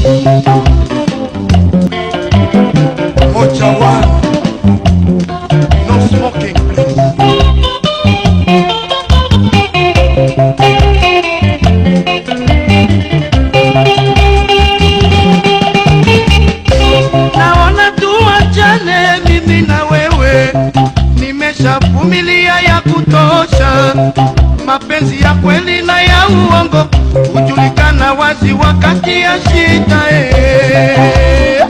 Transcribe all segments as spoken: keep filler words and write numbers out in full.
Mojawa, no smoking, please. Naona tuachane mimi na wewe, nimeshavumilia ya kutosha. Mapenzi ya kweli na ya uongo hujulikana wazi wakati ya shida. eh.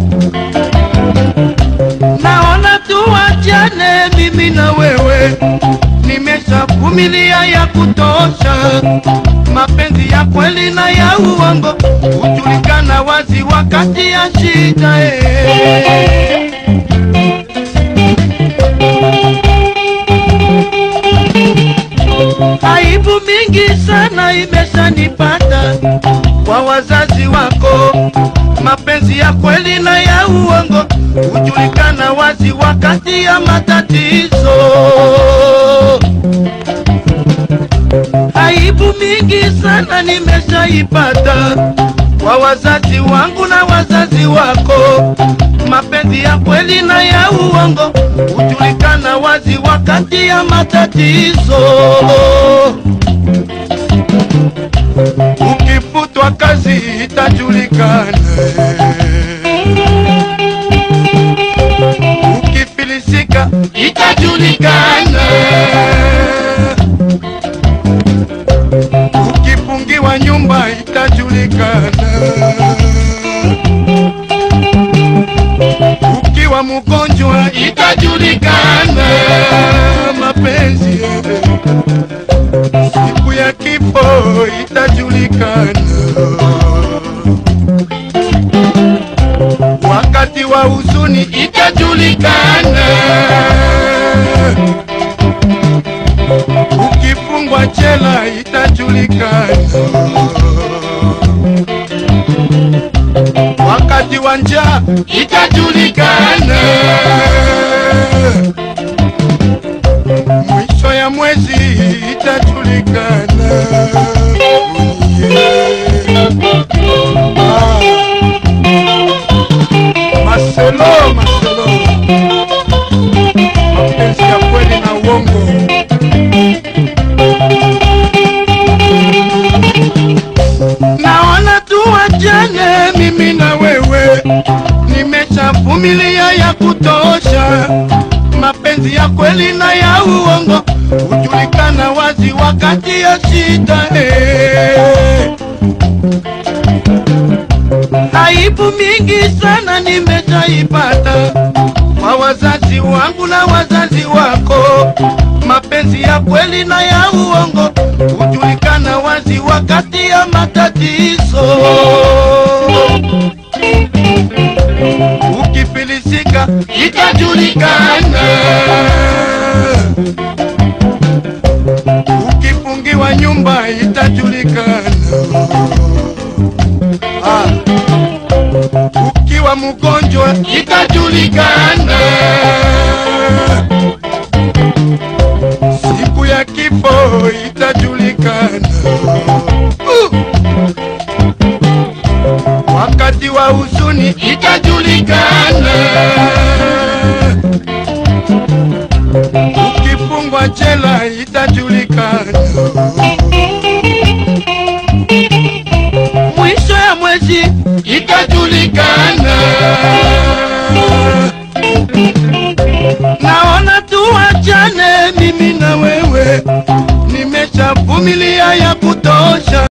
Naona tuachane mimi na wewe, nimeshavumilia ya kutosha. Mapenzi ya kweli na ya uongo hujulikana wazi wakati ya shida. eh. Aibu mingi sana imeshanipata kwa wazazi wako. Mapenzi ya kweli na ya uongo hujulikana wazi wakati ya matatizo. Aibu mingi sana nimeshaipata kwa wazazi wangu na wazazi wako. Mapenzi ya kweli na ya uongo hujulikana wazi wakati ya matatizo. Ukifutwa kazi itajulikana, ukifilisika itajulikana, ukifungiwa nyumba itajulikana, ukiwa mgonjwa itajulikana. Mapenzi siku ya kifo itajulikana, wakati wa huzuni itajulikana, ukifungwa jela itajulikana, wakati wa njaa itajulikana, mwisho ya mwezi itajulikana. yeah. ah. Maselo, maselo, mapenzi ya kweli na uongo. Naona tuachane mimi na wewe, nimeshavumilia ya kutosha. Mapenzi ya kweli na ya uongo hujulikana wazi wakati ya shida. eh. Aibu mingi sana nimeshaipata kwa wazazi wangu na wazazi wako. Mapenzi ya kweli na ya uongo hujulikana wazi wakati ya matatizo. Ukifilisika itajulikana, ukifungiwa nyumba itajulikana, ah. ukiwa mgonjwa itajulikana, siku ya kifo itajulikana, uh. wakati wa huzuni itajulikana, ukifungwa jela itajulikana, mwisho ya mwezi itajulikana. Naona tuachane mimi na wewe, nimeshavumilia ya kutosha.